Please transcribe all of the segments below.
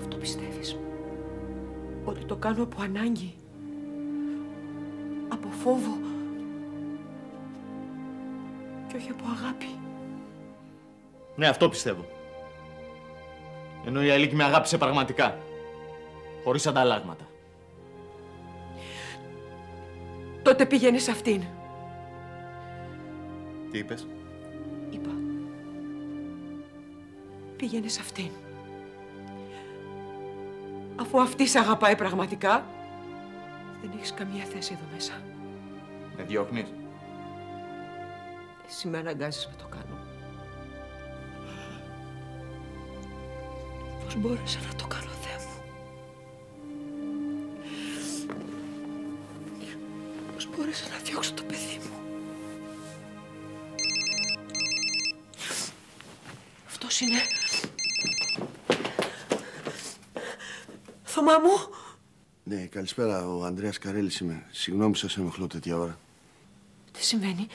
Αυτό πιστεύεις? Ότι το κάνω από ανάγκη? Από φόβο? Και όχι από αγάπη? Ναι, αυτό πιστεύω. Ενώ η Αλίκη με αγάπησε πραγματικά. Χωρίς ανταλλάγματα. Τότε πήγαινε σε αυτήν. Τι είπες? Είπα. Πήγαινε σε αυτήν. Αφού αυτή σ' αγαπάει πραγματικά, δεν έχεις καμία θέση εδώ μέσα. Με διώχνεις? Εσύ με αναγκάζεις να το κάνω. Πώς μπόρεσα να το κάνω, Θεέ μου? Πώς μπόρεσα να διώξω το παιδί μου? Αυτός είναι. Θωμά μου. Ναι, καλησπέρα. Ο Ανδρέας Καρέλης είμαι. Συγγνώμη που σας ενοχλώ τέτοια ώρα. Τι συμβαίνει?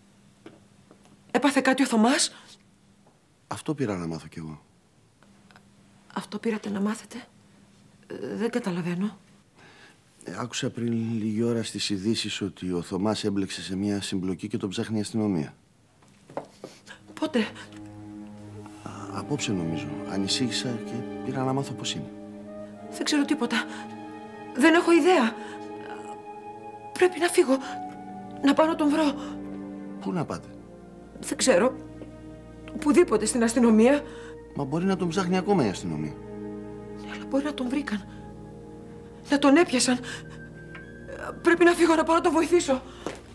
Έπαθε κάτι ο Θωμάς? Αυτό πήρα να μάθω κι εγώ. Αυτό πήρατε να μάθετε? Δεν καταλαβαίνω. Άκουσα πριν λίγη ώρα στις ειδήσεις ότι ο Θωμάς έμπλεξε σε μια συμπλοκή και τον ψάχνει η αστυνομία. Πότε? Απόψε νομίζω. Ανησύχησα και πήρα να μάθω πώς είναι. Δεν ξέρω τίποτα. Δεν έχω ιδέα. Πρέπει να φύγω. Να πάω να τον βρω. Πού να πάτε? Δεν ξέρω. Οπουδήποτε στην αστυνομία. Μα μπορεί να τον ψάχνει ακόμα η αστυνομία. Ναι, αλλά μπορεί να τον βρήκαν. Να τον έπιασαν. Πρέπει να φύγω να πάω να τον βοηθήσω.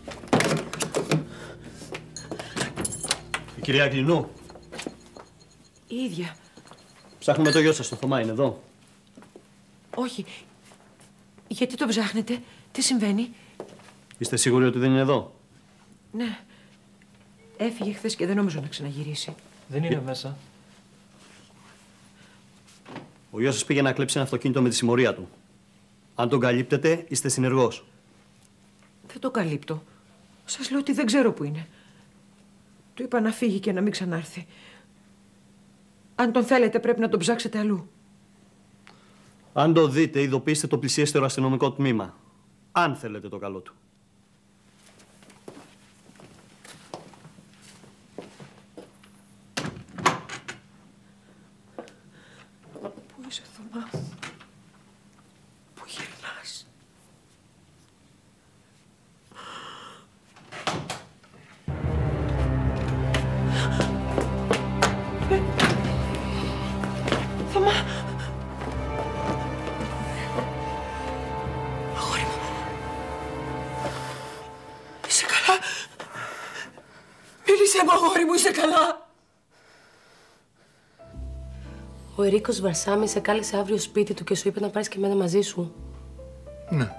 Η κυρία Αγγλινού. Η ίδια. Ψάχνουμε το γιο σας, το Θωμά, είναι εδώ. Όχι. Γιατί τον ψάχνετε? Τι συμβαίνει? Είστε σίγουροι ότι δεν είναι εδώ? Ναι. Έφυγε χθες και δεν νόμιζω να ξαναγυρίσει. Δεν είναι μέσα. Ο γιος σας πήγε να κλέψει ένα αυτοκίνητο με τη συμμορία του. Αν τον καλύπτετε, είστε συνεργός. Δεν το καλύπτω. Σας λέω ότι δεν ξέρω που είναι. Του είπα να φύγει και να μην ξανάρθει. Αν τον θέλετε, πρέπει να τον ψάξετε αλλού. Αν το δείτε, ειδοποιήστε το πλησιέστερο αστυνομικό τμήμα. Αν θέλετε το καλό του. Πού είσαι, Θωμά? Πού γυρνάς? Θωμά! Αγόρι μου! Είσαι καλά? Μίλησέ μου, αγόρι μου, είσαι καλά? Ο Ερίκος Βαρσάμι σε κάλεσε αύριο σπίτι του και σου είπε να πάρεις και εμένα μαζί σου. Ναι.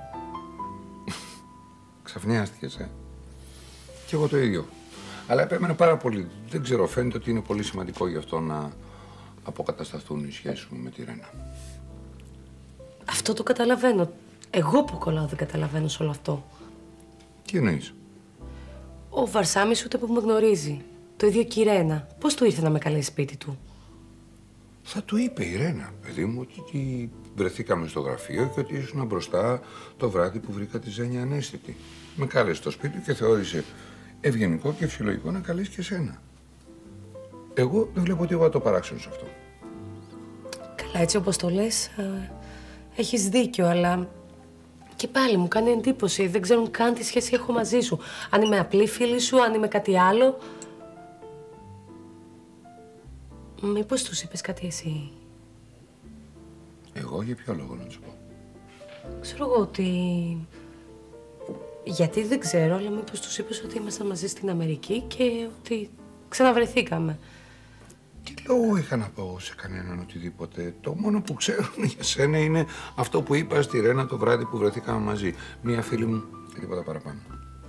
Ξαφνιάστηκες, Κι εγώ το ίδιο. Αλλά επέμενε πάρα πολύ. Δεν ξέρω, φαίνεται ότι είναι πολύ σημαντικό γι' αυτό να αποκατασταθούν οι σχέσεις μου με τη Ρένα. Αυτό το καταλαβαίνω. Εγώ που κολλάω δεν καταλαβαίνω σε όλο αυτό. Τι εννοείς? Ο Βαρσάμις ούτε που με γνωρίζει. Το ίδιο και η Ρένα. Πώς του ήρθε να με καλέσει σπίτι του? Θα του είπε η Ρένα, παιδί μου, ότι βρεθήκαμε στο γραφείο και ότι ήσουν μπροστά το βράδυ που βρήκα τη Ζένια ανέστητη. Με κάλεσε στο σπίτι του και θεώρησε ευγενικό και φυσιολογικό να καλέσει και εσένα. Εγώ δεν βλέπω τίποτα το παράξενο σε αυτό. Καλά, έτσι όπως το λες, έχεις δίκιο, αλλά και πάλι μου κάνει εντύπωση. Δεν ξέρουν καν τι σχέση έχω μαζί σου. Αν είμαι απλή φίλη σου, αν είμαι κάτι άλλο. Μήπως τους είπες κάτι εσύ? Εγώ για ποιο λόγο να τους πω? Ξέρω εγώ ότι... Γιατί δεν ξέρω, αλλά μήπως τους είπες ότι ήμασταν μαζί στην Αμερική και ότι ξαναβρεθήκαμε. Τι λόγο είχα να πω σε κανέναν οτιδήποτε? Το μόνο που ξέρουν για σένα είναι αυτό που είπα στη Ρένα το βράδυ που βρεθήκαμε μαζί. Μία φίλη μου και τίποτα παραπάνω.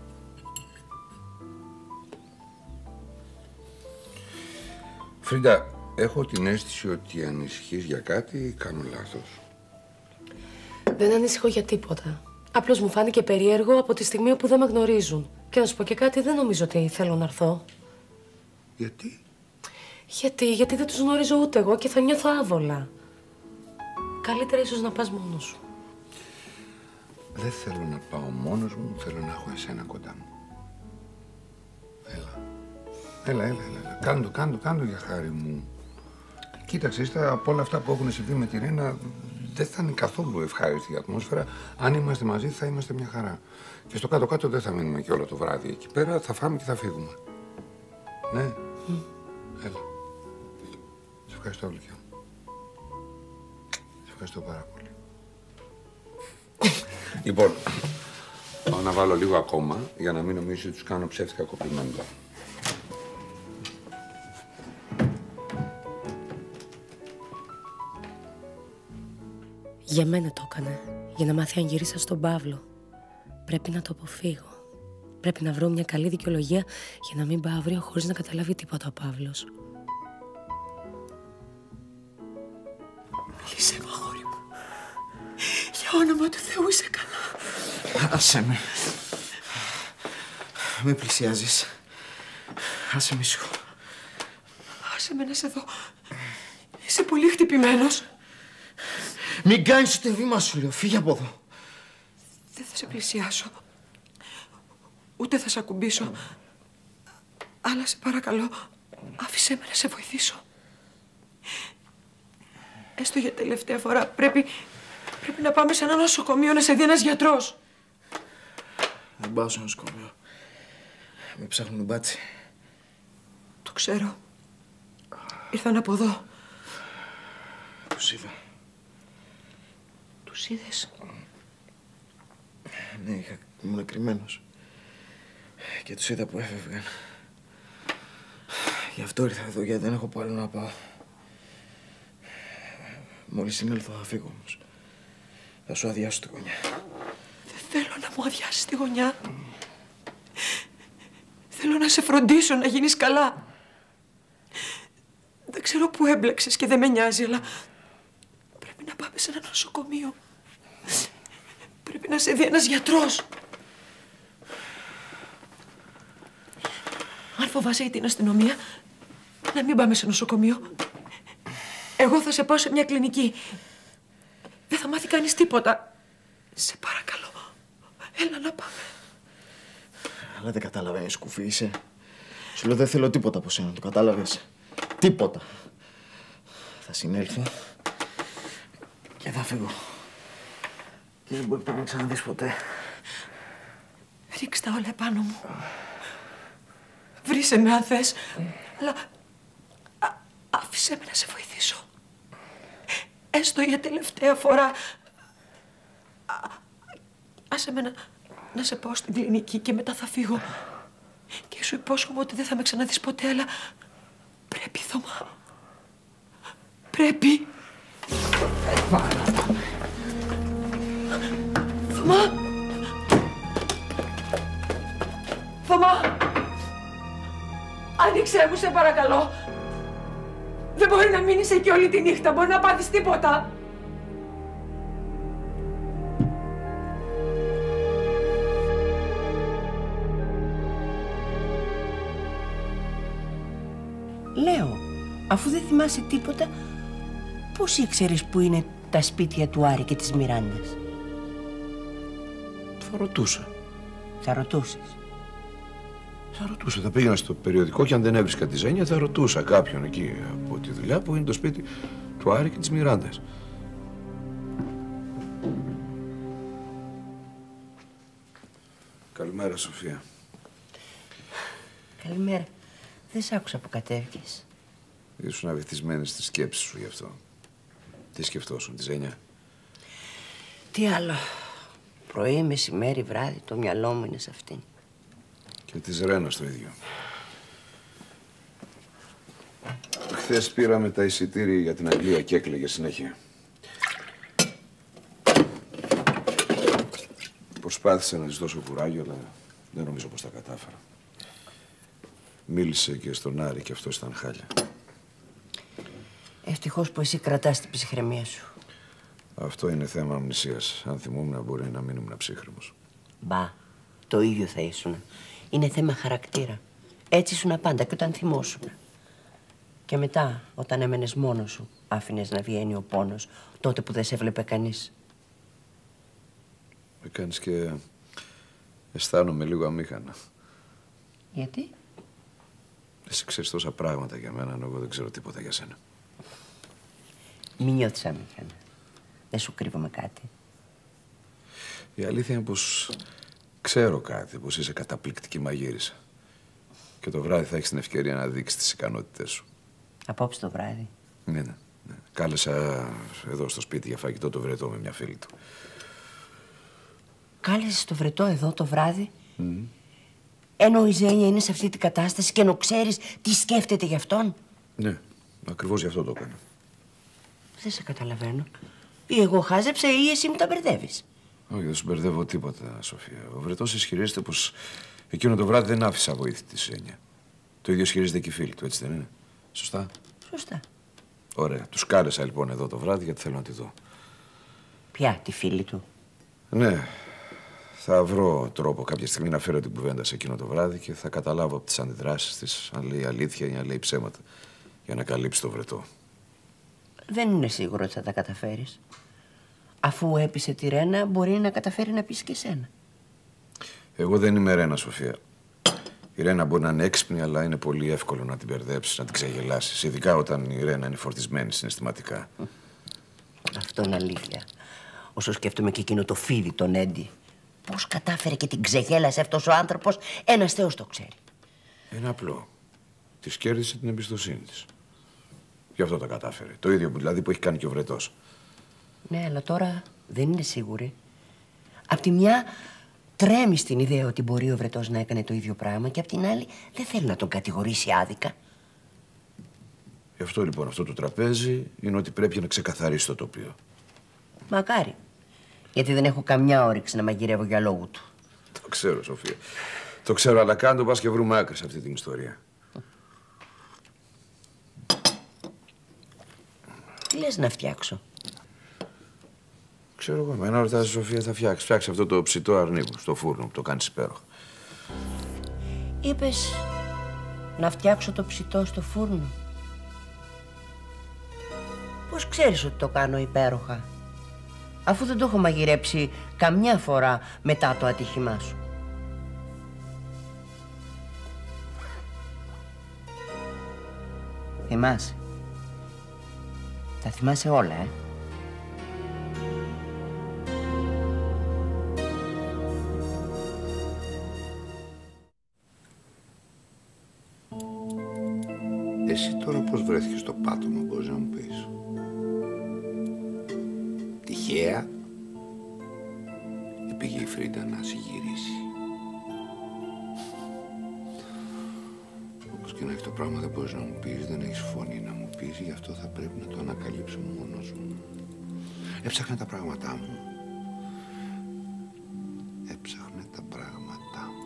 Φρίντα, έχω την αίσθηση ότι ανησυχείς για κάτι, κάνω λάθος. Δεν ανησυχώ για τίποτα. Απλώς μου φάνηκε περίεργο από τη στιγμή που δεν με γνωρίζουν. Και να σου πω και κάτι, δεν νομίζω ότι θέλω να έρθω. Γιατί? Γιατί δεν τους γνωρίζω ούτε εγώ και θα νιώθω άβολα. καλύτερα ίσως να πας μόνος σου. Δεν θέλω να πάω μόνος μου, θέλω να έχω εσένα κοντά μου. Έλα. Κάντο για χάρη μου. Κοίταξε, ύστερα από όλα αυτά που έχουν συμβεί με τη Ρένα, δεν θα είναι καθόλου ευχάριστη η ατμόσφαιρα. Αν είμαστε μαζί, θα είμαστε μια χαρά. Και στο κάτω-κάτω δεν θα μείνουμε και όλο το βράδυ. Εκεί πέρα θα φάμε και θα φύγουμε. Ναι. Έλα. Σε ευχαριστώ, Γλυκιά μου. Σε ευχαριστώ πάρα πολύ. Λοιπόν, πάω να βάλω λίγο ακόμα για να μην νομίζεις ότι τους κάνω ψεύτικα κοπλιμέντα. Για μένα το έκανε. Για να μάθει αν γυρίσα στον Παύλο. Πρέπει να το αποφύγω. Πρέπει να βρω μια καλή δικαιολογία για να μην πάω αύριο χωρίς να καταλάβει τίποτα ο Παύλος. Μίλησέ μου, αγόρι μου. Για όνομα του Θεού είσαι καλά. Άσε με. Μη πλησιάζεις. Άσε με σου. Άσε με να σε δω. Είσαι πολύ χτυπημένος. Μην κάνεις ούτε βήμα σου, λέω. Φύγε από εδώ. Δεν θα σε πλησιάσω. Ούτε θα σε ακουμπήσω. Αλλά σε παρακαλώ, άφησέ με να σε βοηθήσω. Έστω για τελευταία φορά πρέπει να πάμε σε ένα νοσοκομείο να σε δει ένας γιατρός. Δεν πάω στο νοσοκομείο. Με ψάχνουν μπάτσι. Το ξέρω. Ήρθαν από εδώ. Τους είδα. Τους είδες? Ναι, ήμουν κρυμμένος. Και τους είδα που έφευγαν. Γι' αυτό ήρθα εδώ, γιατί δεν έχω που άλλο να πάω. Μόλις συνέλθω θα φύγω όμως. Θα σου αδειάσω τη γωνιά. Δεν θέλω να μου αδειάσεις τη γωνιά. Θέλω να σε φροντίσω να γίνεις καλά. Δεν ξέρω που έμπλεξες και δεν με νοιάζει, αλλά πρέπει να πάμε σε ένα νοσοκομείο. Πρέπει να σε δει ένας γιατρός. Αν φοβάσαι για την αστυνομία, να μην πάμε σε νοσοκομείο. Εγώ θα σε πάω σε μια κλινική. Δεν θα μάθει κανείς τίποτα. Σε παρακαλώ, έλα να πάμε. Αλλά δεν καταλαβαίνεις, κουφή είσαι. Σου λέω δεν θέλω τίποτα από σένα, το κατάλαβες? Τίποτα. Θα συνέλθω και θα φύγω. Και δεν μπορεί να με ξαναδείς ποτέ. Ρίξ' τα όλα επάνω μου. Βρήσε με αν θες, αλλά άφησέ με να σε βοηθήσω. Έστω για τελευταία φορά. Άσε με να σε πάω στην κλινική και μετά θα φύγω. Και σου υπόσχομαι ότι δεν θα με ξαναδείς ποτέ, αλλά πρέπει, Θωμά. Πρέπει. Θωμά! Θωμά! Άνοιξέ μου, σε παρακαλώ. Δεν μπορεί να μείνεις εκεί όλη τη νύχτα. Μπορεί να πάθεις τίποτα. Λέω, αφού δεν θυμάσαι τίποτα, πώς ήξερες που είναι τα σπίτια του Άρη και της Μιράντας? Θα ρωτούσα. Θα ρωτούσες? Θα ρωτούσα. Θα πήγαινα στο περιοδικό και αν δεν έβρισκα τη Ζένια θα ρωτούσα κάποιον εκεί από τη δουλειά που είναι το σπίτι του Άρη και της Μιράντας. Καλημέρα, Σοφία. Καλημέρα. Δεν σ' άκουσα που κατέβηκες. Ήσουν αβυθισμένη στη σκέψη σου γι' αυτό. Τι σκεφτόσουν, τη Ζένια? Τι άλλο. Πρωί, μεσημέρι, βράδυ, το μυαλό μου είναι σε αυτήν. Και της Ρένας το ίδιο. Χθες πήραμε τα εισιτήρια για την Αγγλία και έκλαιγε συνέχεια. Προσπάθησα να της δώσω κουράγιο, αλλά δεν νομίζω πως τα κατάφερα. Μίλησε και στον Άρη και αυτός ήταν χάλια. Ευτυχώς που εσύ κρατάς την ψυχραιμία σου. Αυτό είναι θέμα αμνησίας. Αν θυμόμουν μπορεί να μην ήμουν ψύχρεμος. Μπα, το ίδιο θα ήσουν. Είναι θέμα χαρακτήρα. Έτσι ήσουν πάντα και όταν θυμόσουν. Και μετά, όταν έμενες μόνος σου, άφηνες να βγαίνει ο πόνος τότε που δεν σε έβλεπε κανείς? Με κάνεις και αισθάνομαι λίγο αμήχανα. Γιατί? Εσύ ξέρεις τόσα πράγματα για μένα, ενώ εγώ δεν ξέρω τίποτα για σένα. Μην νιώθεις αμήχανα. Δεν σου κρύβομαι κάτι. Η αλήθεια είναι πως ξέρω κάτι, πως είσαι καταπληκτική μαγείρισα. Και το βράδυ θα έχεις την ευκαιρία να δείξεις τις ικανότητες σου. Απόψε το βράδυ? Ναι. Κάλεσα εδώ στο σπίτι για φαγητό το Βρετό με μια φίλη του. Κάλεσες το Βρετό εδώ το βράδυ? Ενώ η Ζένια είναι σε αυτή την κατάσταση και ενώ ξέρεις τι σκέφτεται γι' αυτόν? Ναι, ακριβώς γι' αυτό το έκανα. Δεν σε καταλαβαίνω. Ή εγώ χάζεψα ή εσύ μου τα μπερδεύεις. Όχι, δεν σου μπερδεύω τίποτα, Σοφία. Ο Βρετός ισχυρίζεται πως εκείνο το βράδυ δεν άφησε αβοήθητη τη Ζένια. Το ίδιο ισχυρίζεται και η φίλη του, έτσι δεν είναι? Σωστά. Σωστά. Ωραία. Τους κάλεσα λοιπόν εδώ το βράδυ γιατί θέλω να τη δω. Ποια, τη φίλη του? Ναι. Θα βρω τρόπο κάποια στιγμή να φέρω την κουβέντα σε εκείνο το βράδυ και θα καταλάβω από τις αντιδράσεις της αν λέει αλήθεια ή αν λέει ψέματα για να καλύψει το Βρετό. Δεν είναι σίγουρο ότι θα τα καταφέρεις. Αφού έπεισε τη Ρένα, μπορεί να καταφέρει να πείσει και εσένα. Εγώ δεν είμαι Ρένα, Σοφία. Η Ρένα μπορεί να είναι έξυπνη, αλλά είναι πολύ εύκολο να την μπερδέψεις, να την ξεγελάσεις. Ειδικά όταν η Ρένα είναι φορτισμένη συναισθηματικά. Αυτό είναι αλήθεια. Όσο σκέφτομαι και εκείνο το φίδι, τον Έντι. Πώς κατάφερε και την ξεγέλασε αυτός ο άνθρωπος, ένας Θεός το ξέρει. Είναι απλό. Της κέρδισε την εμπιστοσύνη της. Γι' αυτό τα κατάφερε. Το ίδιο δηλαδή που έχει κάνει και ο Βρετός. Ναι, αλλά τώρα δεν είναι σίγουρη. Απ' τη μια τρέμει στην ιδέα ότι μπορεί ο Βρετός να έκανε το ίδιο πράγμα και απ' την άλλη δεν θέλει να τον κατηγορήσει άδικα. Γι' αυτό λοιπόν αυτό το τραπέζι είναι ότι πρέπει να ξεκαθαρίσει το τοπίο. Μακάρι. Γιατί δεν έχω καμιά όρεξη να μαγειρεύω για λόγου του. Το ξέρω, Σοφία. Το ξέρω, αλλά κάντο πας και βρούμε άκρη σε αυτή την ιστορία. Τι λες να φτιάξω? Ξέρω εγώ, εμένα ρωτάς, Σοφία, θα φτιάξει. Φτιάξει αυτό το ψητό αρνί μου στο φούρνο που το κάνεις υπέροχα. Είπες να φτιάξω το ψητό στο φούρνο. Πώς ξέρεις ότι το κάνω υπέροχα, αφού δεν το έχω μαγειρέψει καμιά φορά μετά το ατύχημά σου? Θυμάσαι. Τα θυμάσαι όλα, Εσύ τώρα πώς βρέθηκες στο πάτωμα, μπορείς να μου πεις? Τυχαία ή πήγε η Φρίντα να συγυρίσει? Όπως και να έχει το πράγμα δεν μπορείς να μου πεις, δεν έχεις φωνή να μου πεις, γι' αυτό θα πρέπει να το ανακαλύψω μόνος μου. Έψαχνα τα πράγματά μου. Έψαχνα τα πράγματά μου.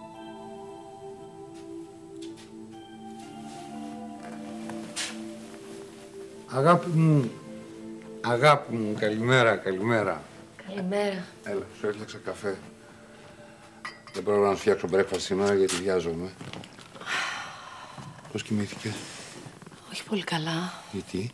Αγάπη μου, καλημέρα. Καλημέρα. Έλα, σου έφτιαξα καφέ. Δεν μπορώ να σου φτιάξω breakfast σήμερα γιατί βιάζομαι. Πώς κοιμήθηκες? Όχι πολύ καλά. Γιατί?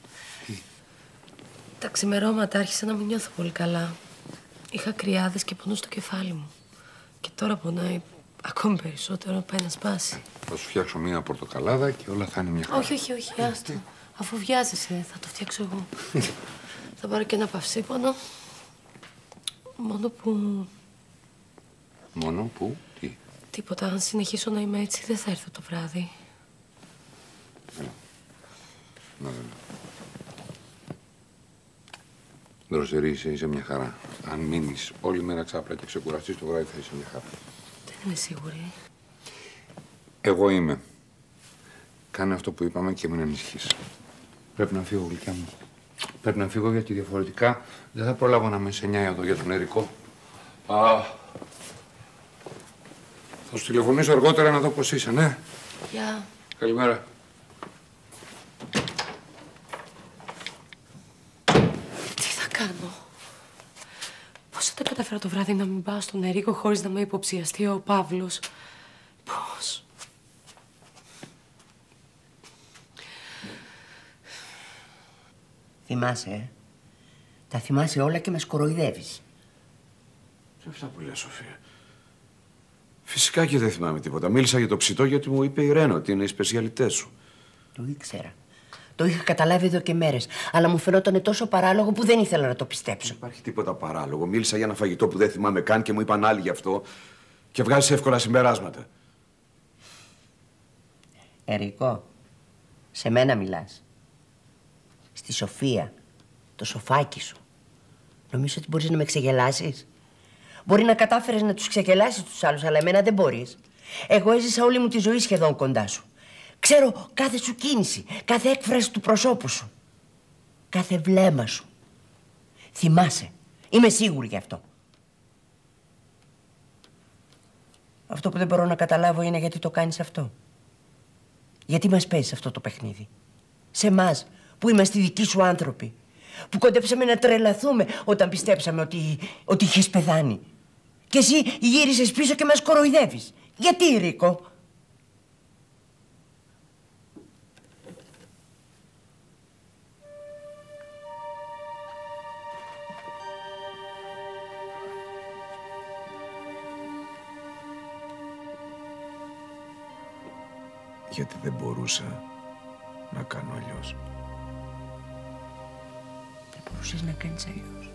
Τα ξημερώματα άρχισα να μην νιώθω πολύ καλά. Είχα κρυάδες και πονούσε το κεφάλι μου. Και τώρα πονάει ακόμη περισσότερο, πάει να σπάσει. Θα σου φτιάξω μία πορτοκαλάδα και όλα θα είναι μια χαρά. Όχι, άστο. Αφού βιάζεσαι, θα το φτιάξω εγώ. Θα πάρω και ένα παυσίπονο. Μόνο που... Μόνο που, τι? Τίποτα. Αν συνεχίσω να είμαι έτσι, δεν θα έρθω το βράδυ. Ναι. Δροσερή είσαι μια χαρά. Αν μείνεις όλη μέρα ξάπλα και ξεκουραστείς το βράδυ θα είσαι μια χαρά. Δεν είμαι σίγουρη. Εγώ είμαι. Κάνε αυτό που είπαμε και μην ανησυχείς. Πρέπει να φύγω, γλυκιά μου. Πρέπει να φύγω γιατί διαφορετικά δεν θα προλάβω να με ενσενιάει εδώ για τον Ερικό. Θα σου τηλεφωνήσω αργότερα να δω πώς είσαι, ναι. Γεια. Καλημέρα. Τι θα κάνω? Πώς θα τα καταφέρω το βράδυ να μην πάω στον Ερίκο χωρίς να με υποψιαστεί ο Παύλος? Πώς? Θυμάσαι, Τα θυμάσαι όλα και με κοροϊδεύεις. Τι αυτά που λες, Σοφία. Φυσικά και δεν θυμάμαι τίποτα. Μίλησα για το ψητό γιατί μου είπε η Ρένα ότι είναι οι σπεσιαλιτές σου. Το ήξερα. Το είχα καταλάβει εδώ και μέρες. Αλλά μου φαινόταν τόσο παράλογο που δεν ήθελα να το πιστέψω. Δεν υπάρχει τίποτα παράλογο. Μίλησα για ένα φαγητό που δεν θυμάμαι καν και μου είπαν άλλοι γι' αυτό. Και βγάζεις εύκολα συμπεράσματα. Ερικό, σε μένα μιλάς. Στη Σοφία, το σοφάκι σου. Νομίζω ότι μπορείς να με ξεγελάσεις. Μπορεί να κατάφερες να τους ξεγελάσεις τους άλλους, αλλά εμένα δεν μπορείς. Εγώ έζησα όλη μου τη ζωή σχεδόν κοντά σου. Ξέρω κάθε σου κίνηση, κάθε έκφραση του προσώπου σου. Κάθε βλέμμα σου. Θυμάσαι. Είμαι σίγουρη γι' αυτό. Αυτό που δεν μπορώ να καταλάβω είναι γιατί το κάνεις αυτό. Γιατί μας παίζεις αυτό το παιχνίδι. Σε εμάς που είμαστε οι δικοί σου άνθρωποι. Που κοντέψαμε να τρελαθούμε όταν πιστέψαμε ότι είχες πεθάνει. Και εσύ γύρισες πίσω και μας κοροϊδεύεις. Γιατί, Ρίκο? Γιατί δεν μπορούσα να κάνω αλλιώς. Δεν μπορούσες να κάνεις αλλιώς.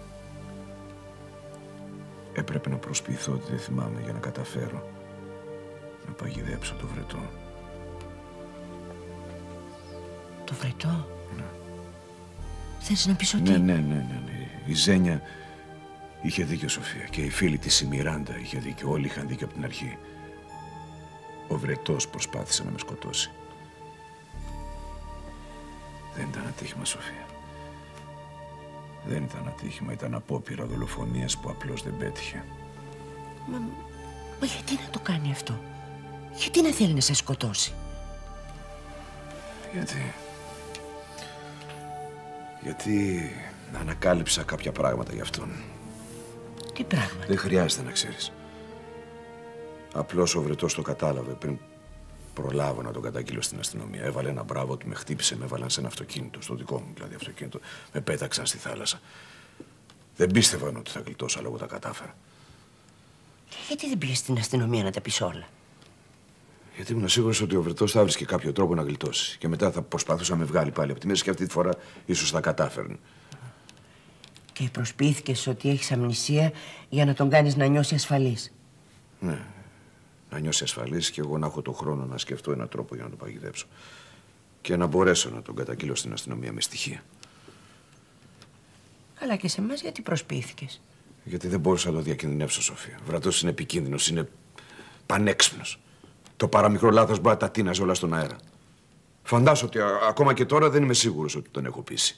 Έπρεπε να προσποιηθώ ότι δεν θυμάμαι για να καταφέρω να παγιδέψω το βρετό. Το βρετό? Ναι. Θες να πεις ότι... Ναι. Η Ζένια είχε δίκιο, Σοφία. Και η φίλη της, η Μιράντα, είχε δίκιο. Όλοι είχαν δίκιο από την αρχή. Ο βρετός προσπάθησε να με σκοτώσει. Δεν ήταν ατύχημα, Σοφία. Δεν ήταν ατύχημα. Ήταν απόπειρα δολοφονίας που απλώς δεν πέτυχε. Μα γιατί να το κάνει αυτό? Γιατί να θέλει να σε σκοτώσει? Γιατί ανακάλυψα κάποια πράγματα γι' αυτόν. Τι πράγματα? Δεν χρειάζεται να ξέρεις. Απλώς ο βρετός το κατάλαβε πριν προλάβω να τον καταγγείλω στην αστυνομία. Έβαλε ένα μπράβο του, με χτύπησε, με έβαλαν σε ένα αυτοκίνητο, στο δικό μου δηλαδή αυτοκίνητο. Με πέταξαν στη θάλασσα. Δεν πίστευαν ότι θα γλιτώσω, αλλά εγώ τα κατάφερα. Γιατί δεν πήγες στην αστυνομία να τα πεις όλα? Γιατί ήμουν σίγουρος ότι ο βρετός θα βρει και κάποιο τρόπο να γλιτώσει. Και μετά θα προσπαθούσε να με βγάλει πάλι από τη μέση και αυτή τη φορά ίσως θα κατάφερνε. Και προσποιήθηκες ότι έχεις αμνησία για να τον κάνεις να νιώσει ασφαλής. Ναι. Να νιώσει ασφαλής και εγώ να έχω τον χρόνο να σκεφτώ έναν τρόπο για να τον παγιδέψω. Και να μπορέσω να τον καταγγείλω στην αστυνομία με στοιχεία. Καλά, και σε εμάς γιατί προσποιήθηκες? Γιατί δεν μπορούσα να το διακινδυνεύσω, Σοφία. Ο βρετός είναι επικίνδυνος, είναι πανέξυπνος. Το παραμικρό λάθος μπορεί να τα τίναζε όλα στον αέρα. Φαντάσου ότι ακόμα και τώρα δεν είμαι σίγουρος ότι τον έχω πείσει.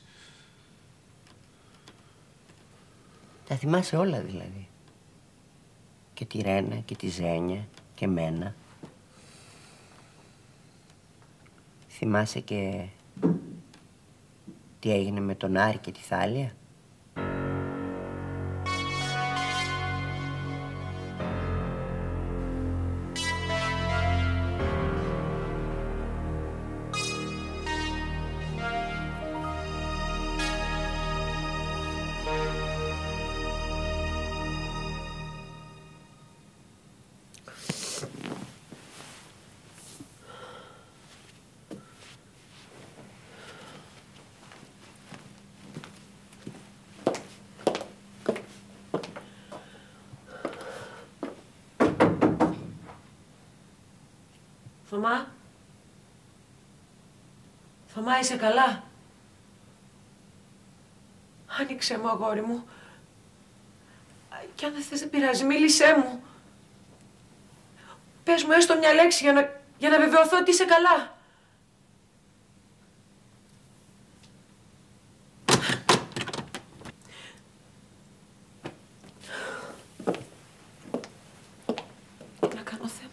Τα θυμάσαι όλα δηλαδή? Και τη Ρένα και τη Ζένια και μένα. Θυμάσαι και τι έγινε με τον Άρη και τη Θάλια? Θωμά. Θωμά, είσαι καλά? Άνοιξε μου, αγόρι μου. Κι αν δεν θες, δεν πειράζει, μίλησέ μου. Πες μου έστω μια λέξη για να βεβαιωθώ ότι είσαι καλά. Να κάνω θέμα.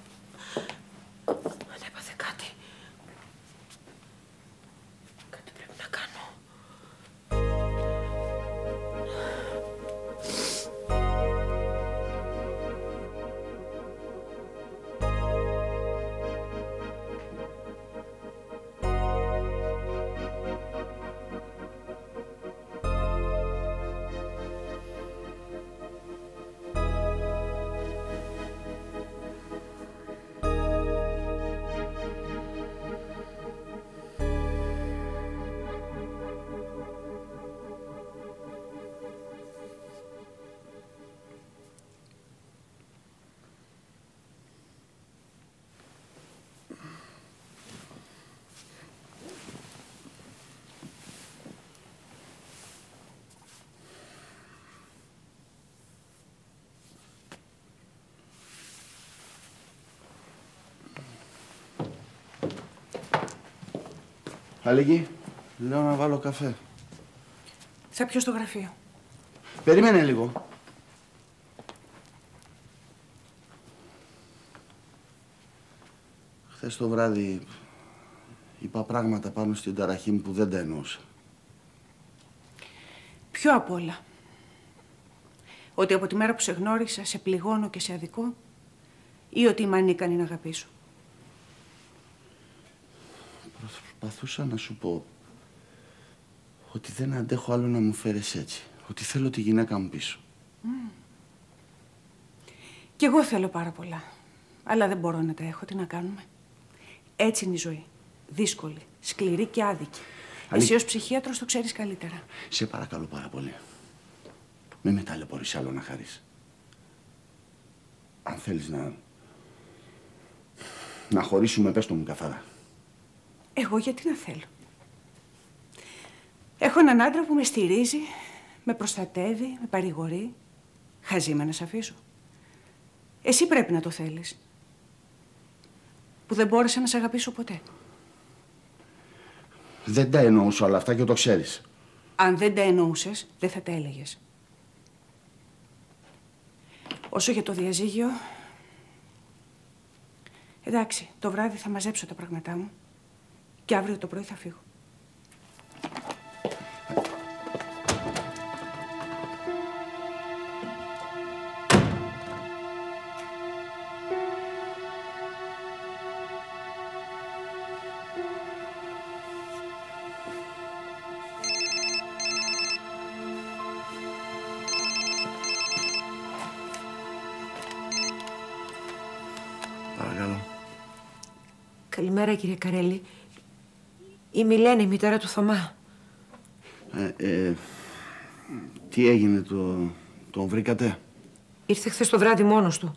Αν έπαθε κάτι. Κάτι πρέπει να κάνω. Αλέκη, λέω να βάλω καφέ. Θα πιω στο γραφείο. Περίμενε λίγο. Χθες το βράδυ είπα πράγματα πάνω στην ταραχή μου που δεν τα εννοούσα. Πιο απ' όλα. Ότι από τη μέρα που σε γνώρισα σε πληγώνω και σε αδικώ ή ότι είμαι ανίκανη να αγαπήσω. Προσπαθούσα να σου πω ότι δεν αντέχω άλλο να μου φέρεις έτσι. Ότι θέλω τη γυναίκα μου πίσω. Κι εγώ θέλω πάρα πολλά. Αλλά δεν μπορώ να τα έχω. Τι να κάνουμε. Έτσι είναι η ζωή. Δύσκολη, σκληρή και άδικη. Εσύ ως ψυχίατρος το ξέρεις καλύτερα. Σε παρακαλώ πάρα πολύ. Μην με ταλαιπωρείς άλλο να χαρείς. Αν θέλεις να χωρίσουμε, πες το μου καθαρά. Εγώ γιατί να θέλω. Έχω έναν άντρα που με στηρίζει, με προστατεύει, με παρηγορεί. Χαζή με να σ' αφήσω. Εσύ πρέπει να το θέλεις. Που δεν μπόρεσα να σ' αγαπήσω ποτέ. Δεν τα εννοούσα όλα αυτά και το ξέρεις. Αν δεν τα εννοούσες, δεν θα τα έλεγες. Όσο για το διαζύγιο... Εντάξει, το βράδυ θα μαζέψω τα πράγματά μου και αύριο το πρωί θα φύγω. Παρακαλώ. Καλημέρα, κύριε Καρέλη. Η Μιλένη, η μητέρα του Θωμά. Τι έγινε, τον βρήκατε? Ήρθε χθες το βράδυ μόνος του.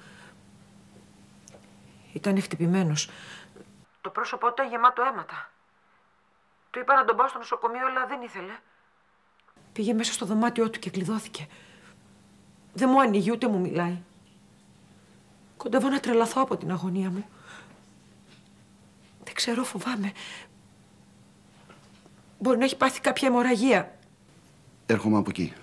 Ήταν χτυπημένος. Το πρόσωπό του ήταν γεμάτο αίματα. Του είπα να τον πάω στο νοσοκομείο, αλλά δεν ήθελε. Πήγε μέσα στο δωμάτιό του και κλειδώθηκε. Δεν μου ανοίγει, ούτε μου μιλάει. Κοντεύω να τρελαθώ από την αγωνία μου. Δεν ξέρω, φοβάμαι. Μπορεί να έχει πάθει κάποια αιμορραγία. Έρχομαι από εκεί.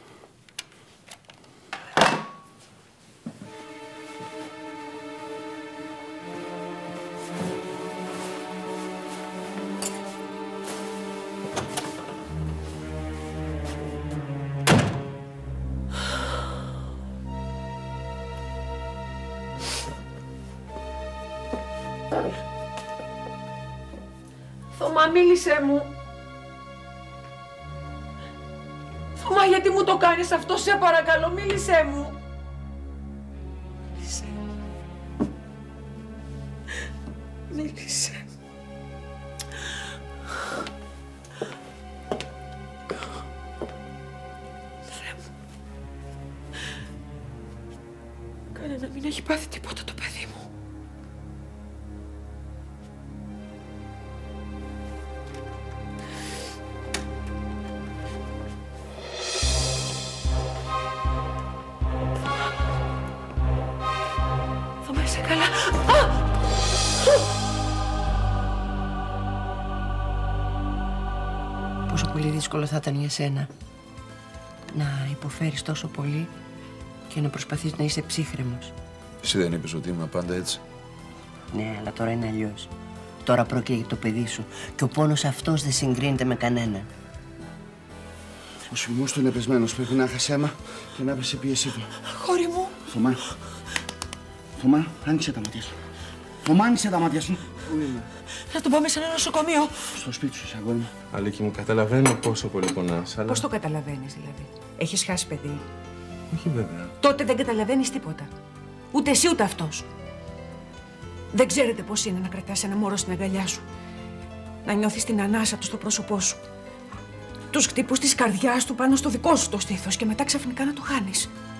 Θωμά, μίλησέ μου. Θωμά, γιατί μου το κάνεις αυτό, σε παρακαλώ, μίλησέ μου. Μίλησέ μου. Μίλησέ μου. Θεέ μου. Κάνε να μην έχει πάθει τίποτα το παιδί μου. Πόσο πολύ δύσκολο θα ήταν για σένα να υποφέρεις τόσο πολύ και να προσπαθείς να είσαι ψύχρεμος. Εσύ δεν είπες ότι είμαι πάντα έτσι? Ναι, αλλά τώρα είναι αλλιώς. Τώρα πρόκειται για το παιδί σου και ο πόνος αυτός δεν συγκρίνεται με κανέναν. Ο σφυγμός του είναι πεσμένος. Πρέπει να έχασε αίμα και να έπεσε η πίεσή του. Χώρι μου. Θωμά. Θωμά, άνοιξε τα μάτια σου. Θωμά, άνοιξε τα μάτια σου. Πού είναι? Να τον πάμε σε ένα νοσοκομείο. Στο σπίτι σου, αγόρι μου. Αλέκη μου, καταλαβαίνω πόσο πολύ πονάς, αλλά... Πώς το καταλαβαίνεις δηλαδή? Έχεις χάσει παιδί? Όχι βέβαια. Τότε δεν καταλαβαίνεις τίποτα. Ούτε εσύ ούτε αυτός. Δεν ξέρετε πώς είναι να κρατάς ένα μωρό στην αγκαλιά σου. Να νιώθεις την ανάσα του στο πρόσωπό σου. Τους χτύπους της καρδιάς του πάνω στο δικό σου το στήθος και μετά ξαφνικά να το χάνεις.